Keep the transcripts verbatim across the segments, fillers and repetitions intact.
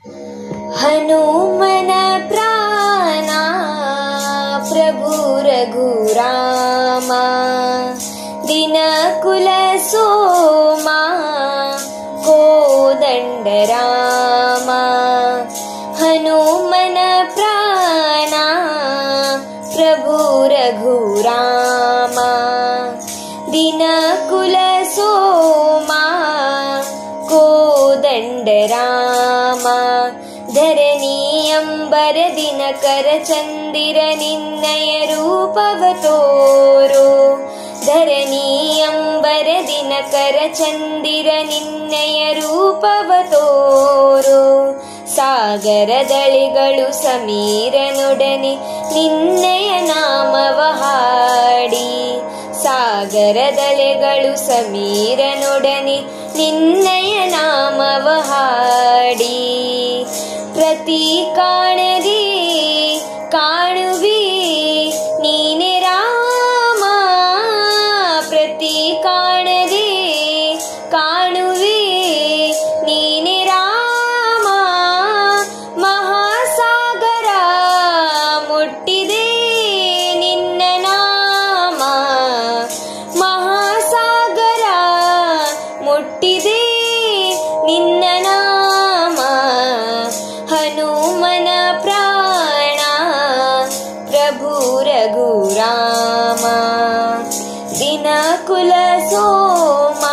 हनुमन प्राणा प्रभु रघुरामा दिनकुल सोमा कोदंड रामा। हनुमन प्राणा प्रभु रघुरामा दिनकुल सोमा कोदंड रामा। धरणी अंबर दिनकर चंदिर निन्नय रूपव तोरो। धरणी अंबर दिनकर चंदिर निन्नय रूपव तोरो। सागर दಳಿಗಳು ಸಮೀರನೊಡನೆ ನಿನ್ನಯ ನಾಮವ ಹಾಡಿ। ಸಾಗರ ದಳೆಗಳು ಸಮೀರನೊಡನೆ ನಿನ್ನಯ ನಾಮವ ಹಾಡಿ। ಪ್ರತಿ ಕಾಣದೆ ಕಾಣುವಿ ನೀನೆ ರಾಮ। ಪ್ರತಿ ಕಾಣದೆ ಕಾಣುವಿ ನೀನೆ ರಾಮ। ಮಹಾಸಾಗರ ಮುಟ್ಟಿದೆ ನಿನ್ನ ನಾಮ। ಮಹಾಸಾಗರ ಮುಟ್ಟಿದೆ ನಿನ್ನ ನಾಮ। ಹನುಮನ ಪ್ರಾಣ ಪ್ರಭು ರಘುರಾಮ ದಿನಕುಲ ಸೋಮ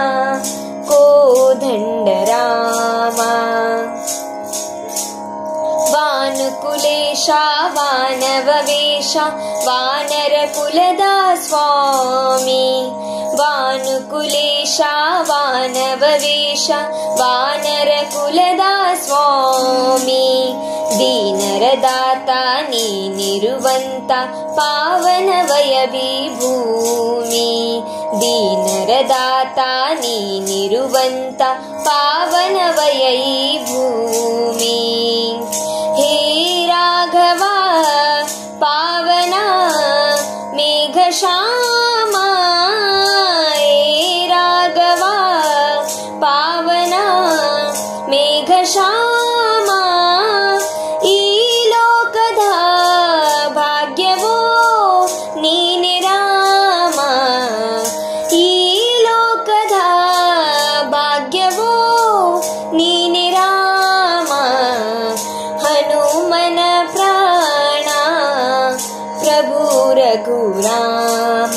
ಕೋದಂಡ ರಾಮ। ವಾನುಕುಲೇಶ ವಾನವ ವೇಷ ವಾನರ ಕುಲದ ಸ್ವಾಮಿ। ವಾನುಕುಲೇಶ ವಾನವ ವೇಷ ವಾನರ ಕುಲದ ಸ್ವಾಮಿ। ದೀನರ ದಾತ ನೀನಿರುವಂತ ಪಾವನವಯ ವಿಭೂಮಿ। ದೀನರ ದಾತ ನೀನಿರುವಂತ ಪಾವನವಯ ಈ ಭೂಮಿ। ಹೇ ರಾಘವ ಪಾವನ ಮೇಘ ಶ್ಯಾಮ। ಹೇ ರಾಘವ ಪಾವನ ಮೇಘ ಶ್ಯಾಮ। ಈ ಲೋಕದ ಭಾಗ್ಯವೋ ನೀನೆ ರಾಮ। ಈ ಲೋಕದ ಭಾಗ್ಯವೋ ನೀನೆ ರಾಮ। ಹನುಮನ ಪ್ರಾಣ ಪ್ರಭು ರಘುರಾಮ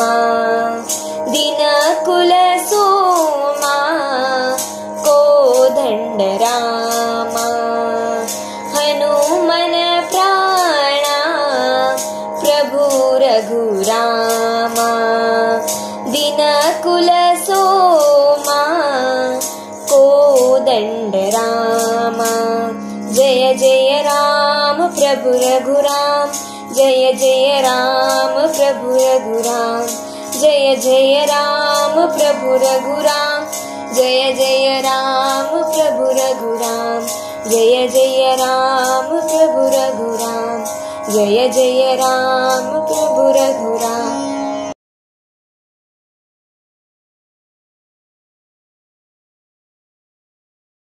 ದಿನಕುಲ ಸೋಮ ಕೋದಂಡ ರಾಮ। ಹನುಮನ ಪ್ರಾಣ ಪ್ರಭು ರಘುರಾಮ ದಿನಕುಲ ಸೋಮ ಕೋದಂಡ ರಾಮ। जय जय राम प्रभु रघुराम। जय जय राम प्रभु रघुराम। जय जय राम प्रभु रघुराम। जय जय राम प्रभु रघुराम। जय जय राम प्रभु रघुराम। जय जय राम प्रभु रघुराम।